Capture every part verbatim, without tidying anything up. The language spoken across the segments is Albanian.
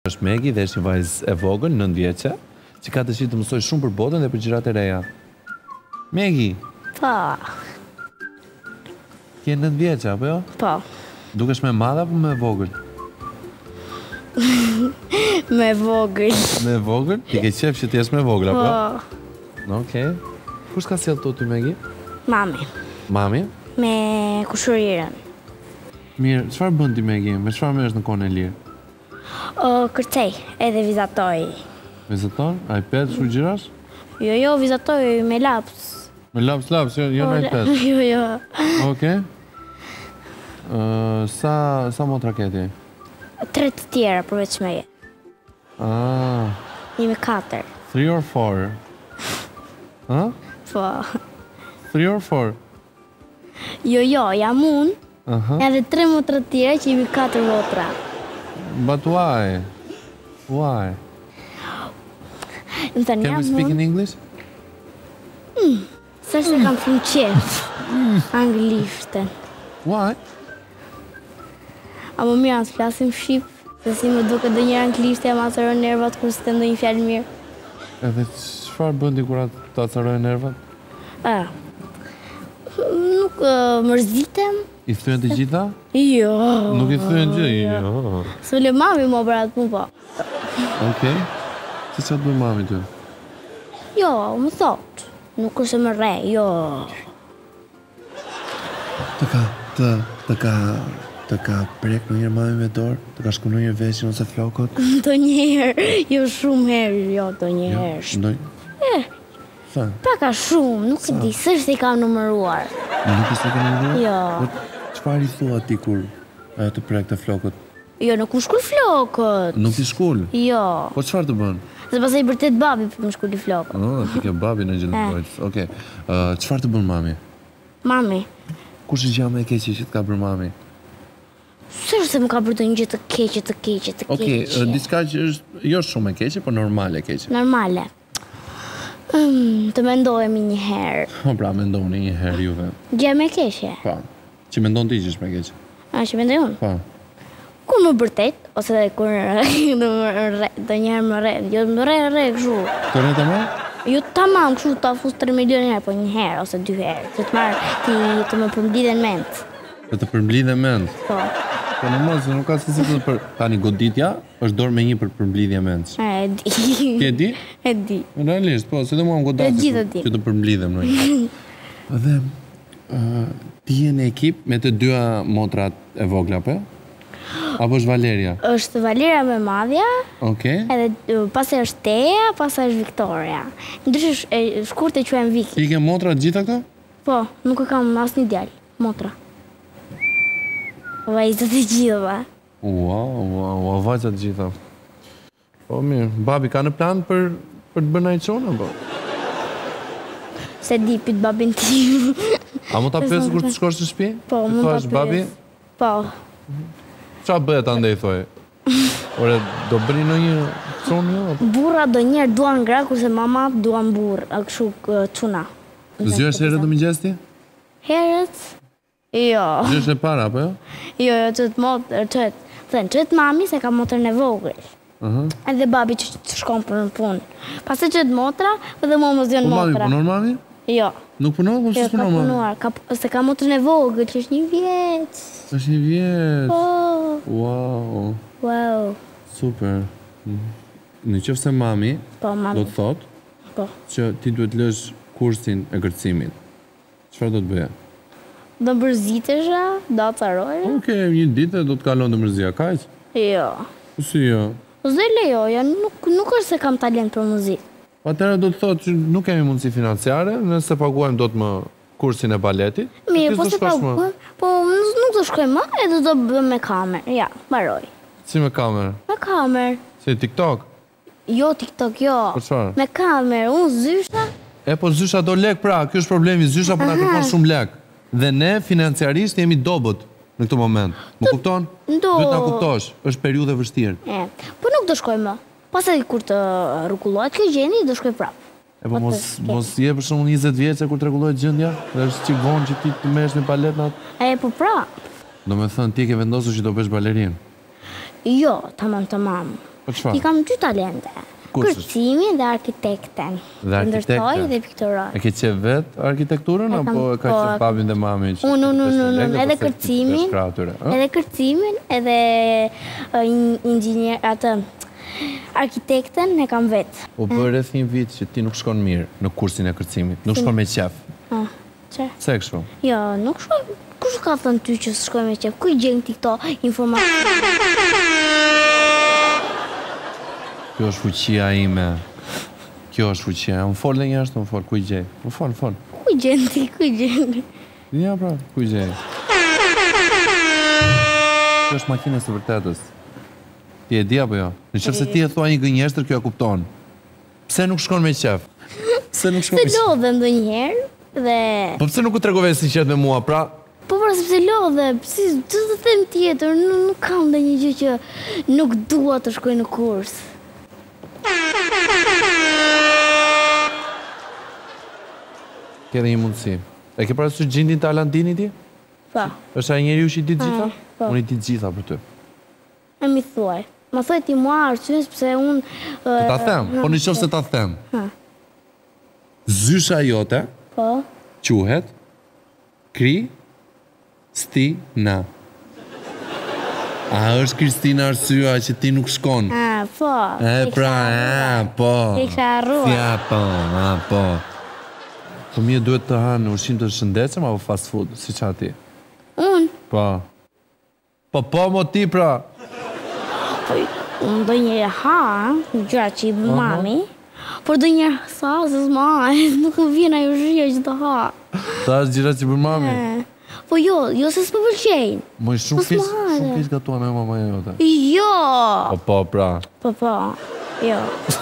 Është Megi dhe është një vajzë e vogël, nëntë vjeçe, që ka dëshirë të mësoj shumë për botën dhe për gjërat e reja. Megi, Po. je nëntë vjeçe, apo jo? Po. Dukesh me madhe apo me vogël? Me vogël. Me vogël? Ti ke qef që ti jesh me vogël, apo jo? Po. Okej. Kush ka sjellë tu ty, Megi? Mami. Mami? Me kushërirën. Mirë, çfarë bën ti, Megi? Me çfarë merresh në kohën e lirë? O, kërcej, edhe vizatoj. Vizaton? iPad, shu gjërash? Jo, jo, vizatoj me laps. Me laps, laps, jo, jo në iPad. Jo, jo. Okej. Ë, sa sa motra ke ti? Tre të tjera përveç meje. Ah, Jemi katër. three or four? Ha? Po. Three or four? Jo, jo, jam unë. Aha. Edhe tre motra të tjera që jemi katër motra. But why? Why? Në tani Can we jam speak unë. in English? Sa se kam shumë qef. Anglishtën. Why? A më mirë anë të flasim shqip, se si më duke dhe një anglishtë jam atëron nervat kur s'te ndonjë fjalë mirë. Edhe çfarë bën ti kur të acarojë nervat? A, nuk uh, mërzitem. I thyen të gjitha? Jo. Nuk i thyen gjë. Jo. Së le mami më bëra atë punë po. Okej. Si çfarë të bën mami ty? Jo, më thot. Nuk është më re, jo. Të ka të të ka të ka prek në njërë mami me dorë, të ka shku në njërë veshin ose flokot? Do njëherë, jo shumë herë, jo, do njëherë. Ndoj... Eh, Sa? Paka shumë, nuk e di, s'është i kam numëruar. Nuk i s'e ke në Jo. Çfarë i thua ti kur ajo të prek të flokot? Jo, nuk më shkull flokët. Nuk i shkull? Jo. Po çfarë të bën? Se pasaj bërtet babi për më shkulli flokët. Oh, ti ke babi në gjendë bojtës. Okej. Ë, çfarë të bën mami? Mami, Kush është gjë më e keqe që të ka bërë mami? s'është se më ka bërë të një gjë të keqe, të keqe, të keqe. Okej, ë, diçka që është jo shumë e keqe, por normale e keqe. Normale. Hmm, të mendojemi një herë. Po pra, mendoni një herë juve. Gjë me keqe. Po. Që mendon ti që është më e keqe. A, që mendoj unë? Po. Kur më bërtet, ose kur do më rre, do njëherë më rre, jo më rre, rre, kështu. Të rre të më? Jo tamam, kështu ta fus tre milion herë, po një herë, ose dy herë. Që të marrë, ti të më përmblidhen ment. Të të përmblidhe mend. Po. Po në mos, nuk ka se si të për... Tani goditja është dorë me një për përmblidhja mendsh. E, e di. Ti e di? E di. Realisht, po, se dhe mua më godasë. E gjithë e di. Që të përmblidhem në një. Dhe, uh, ti je në ekip me të dyja motrat e vogla, po? Apo është Valeria? Është Valeria me madhja, Okej. edhe uh, pastaj është Teja, pastaj është Viktoria. Ndryshe sh- e shkurt e quajmë Viki. Ti ke motra gjitha këto? Po, nuk e kam asnjë djalë, motra. Vajzat e gjitha. Wow, wow, wow, vajzat gjitha. Po mirë, babi ka në plan për, për të bërë në i qonë, apo? Se di pyet babin tim. A mu ta pyesë kur të shkosh në shtëpi? Po, Të mund ta thuash, babi, pyes. Po. qa bëhet andej, thoj? Ore, do bëni në një qonë jo? apo? Burra do njerë duan gra, kurse mama duan burr, a kështu uh, çuna. Zgjesh herët të mëngjes ti? Herët? Jo. Zgjesh e para, apo jo? Jo, jo, çet motër, çet. Thën, çet mami se ka motrën e vogël. Aha. Edhe babi që që shkon për në punë. Pastaj çet motra, edhe mua mos vjen Po mami, motra. punon mami? Jo. Nuk punon, po Jo, si ka punon mami? punuar, ka, se ka motrën e vogël, që është një vjeç. është një vjetë. Po, Wow, wow. super. Në qoftë se mami Po, do mami. të thotë Po. që ti duhet lësh kursin e kërcimit. Çfarë do të bëje? Do bërzitesha, do acaroja? Okej, një ditë do të kalon të mërzia, kaq? Jo. Po si jo? Po zë lejoja, nuk, nuk është se kam talent për muzikë. Atëherë do të thotë që nuk kemi mundësi financiare, nëse paguajmë do të më kursin e baletit. Mirë, ti po s'do se shkosh më. paguam, po nuk nuk do shkoj më, edhe do bëjmë me kamerë. Ja, mbaroj. Si me kamerë? Me kamerë. Si TikTok? Jo TikTok, jo. Për çfarë? Me kamerë, unë zysha. E po zysha do lek pra, kjo është problemi, zysha po na kërkon shumë lek. Dhe ne financiarisht jemi dobët në këtë moment. Më kupton? Do. Duhet na kuptosh, është periudhë e vështirë. E, po nuk do shkoj më. Pastaj kur të rregullohet kjo gjendje, do shkoj prapë. E po Po mos të- mos je për shembull njëzet vjeçë kur t'rregullohet gjendja, dhe është çik vonë që ti të merresh me paletnat. E, po pra. Do me thënë ti ke vendosur që do bësh balerinë. Jo, tamam, tamam. Po çfarë? I kam dy talente. Kërcimin dhe arkitekten. Dhe arkitekte. Ndërtoj dhe pikturoj. E ke qef vet arkitekturën apo ka qef babin dhe mamin? Unë, unë, unë, unë, edhe kërcimin, edhe kërcimin, edhe inxhinier, atë, arkitekten e kam vetë. U bërë rreth një vit që ti nuk shkon mirë në kursin e kërcimit, nuk shkon me qef. Që? Se e kështu? Jo, nuk shkon, kush ka thënë ty që shkoj me qef? Kuj gjenë ti këto informacion? Kjo është fuqia ime. Kjo është fuqia. Unë folë dhe një ashtë, unë folë, kuj gjej. Unë folë, folë. Kuj gjenë ti, kuj gjenë? Ja, pra, kuj gjej. Kjo është makine së vërtetës. Ti e di apo jo? Në qëfë se ti e thua një gënjeshtër, kjo e kupton. Pse nuk shkon me qef? Pse nuk shkon me qef? Se lodhe ndo njëherë dhe... Po pse nuk u tregove sinqert me mua, pra? Po pra, sepse lodhe, si të të them tjetër, nuk kam dhe një gjë që nuk dua të shkoj në kurs. Ke dhe një mundësi. E ke parasysh gjindin të Alandini ti? Po. Është ai njeriu që i di gjitha? Po. Unë i di gjitha për ty. E mi thuaj. Ma thuaj ti mua arsyen sepse unë... Të ta them, po në qoftë se ta them. Zysha jote Po. quhet Kristina. A është Kristina arsyeja që ti nuk shkon? A, po. E pra, e, po. E kisha harruar. Ja, po, a, po. Po mje duhet të hanë ushqim të shëndetshëm apo fast food, si qa ti? Unë? Po. Po, po, mo ti pra. Po, unë do njëre ha, në gjëra që i bë mami, por do njëre sa, se s'ma, nuk më vjen ajo zhia që të ha. Ta është gjëra që i bë mami? Po jo, jo se s'pë pëlqejnë. Moj, shumë fish, shumë fish gatuan e mama jote. Jo! Po, po, pra. Po, po, jo.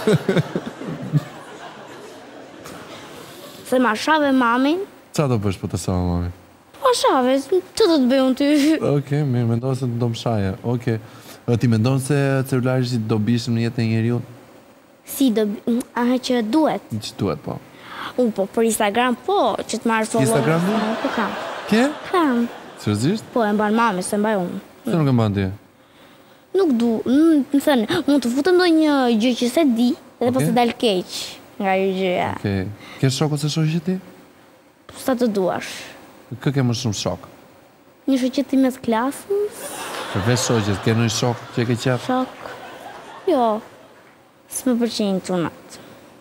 Se ma shave mamin. Qa do bësh për të sa mami? Ma shave, që do të bëj unë ty? Oke, mirë, mendoj se të do më shaje. Oke, ti mendoj se celularit që do bishëm në jetë e njeriu? Si do bëj, aha që duhet. Që duhet, po. U, po, për Instagram, po, që të marrë follow. Instagram, du? Po, kam. Ke? Kam. Seriozisht? Po, e mban mami, se mbaj unë. Se nuk e mban ti? Nuk du, më thënë, mund të futem do një gjë që se di, edhe pas të dal keq nga një gjëja. Okej. Ke shok ose shoqe ti? Sa të duash. Kë ke më shumë shok? Një shoqe ti mes klasës? Përveç shoqes, ke ndonjë shok që e ke qef? Shok? Jo. S'më pëlqejnë çunat.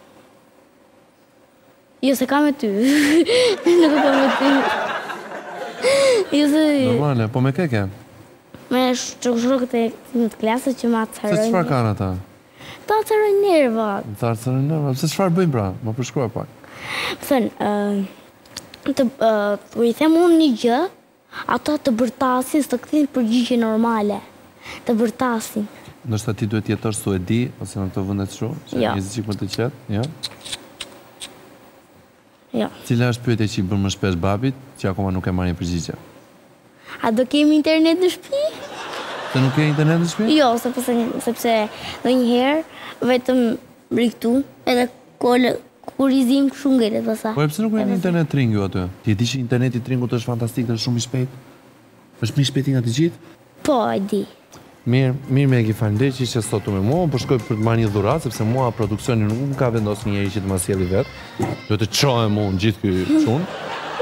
Jo se kam me ty. Nuk e kam me ty. Jo se... Normale, po me ke ke? Me shokët e të klasës që ma atësarojnë. Se çfarë kanë ata? Ta atësarojnë nervat. Ta atësarojnë nervat? Se çfarë bëjnë pra? Më përshkruaj pak. Thënë, të i them unë një gjë, ata të bërtasin, së të këthin përgjigje normale. Të bërtasin. Ndoshta ti duhet jetosh su e di, ose në këto vëndet shu, që Jo. një zikë më të qetë, jo? Jo. Cila është pyetje që i bërë më shpesh babit, që akoma nuk e marrë një përgjigje? A do kemi internet në shtëpi? Se nuk ke internet në shtëpi? Jo, sepse, sepse do njëherë, vetëm riktu, edhe kole, kurizim shumë ngele të sa. Po e pse nuk e një internet tringu aty? Ti e di që interneti tringu të është fantastik dhe është shumë i shpejt? është më i shpejti nga të gjithë? Po, e di. Mirë, mirë me e ki falenderoj që ishe sotu me mua, po shkoj për të marrë një dhuratë, sepse mua produksioni nuk më ka vendosur një njeri që të ma sjelli vetë. Do të çohem unë gjithë ky çun.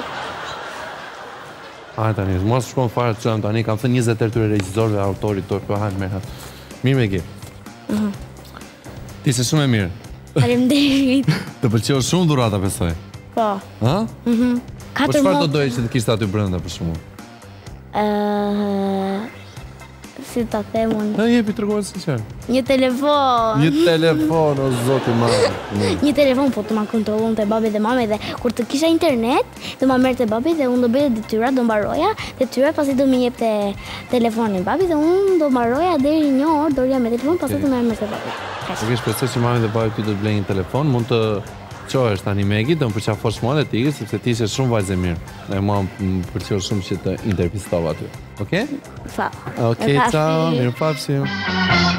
Hajde tani, mos shkon fare të çohem tani, kam thënë njëzet herë tyre regjisorëve, autorit të po hajde merr. Mirë me ki. Mhm. Ti se shumë e mirë. Faleminderit. Të pëlqeu shumë dhurata besoj. Po. Ha? Mhm. Po Katër çfarë do mot. doje që të kishte aty brenda për shkakun? Ëh, si ta them unë? Na jepi treguar sinqer. Një telefon. Një telefon o zoti i madh. Një telefon, po të ma kontrollon të babi dhe mami dhe kur të kisha internet, do ma merr të babi dhe unë do bëjë detyra, do mbaroja detyra, pasi do më jepte telefonin babi dhe unë do mbaroja deri një orë, do rja me telefon, pasi do më merr të babi. Nuk e shpresoj që mami dhe babi ty do të blejnë një telefon, mund të qohesh tani Megi, do më përqafosh mua dhe ti, sepse ti ishe shumë vajzë e mirë. Dhe mua më pëlqeu shumë që të intervistova aty. Okej? Fa. Okej, ciao, mirupafshim.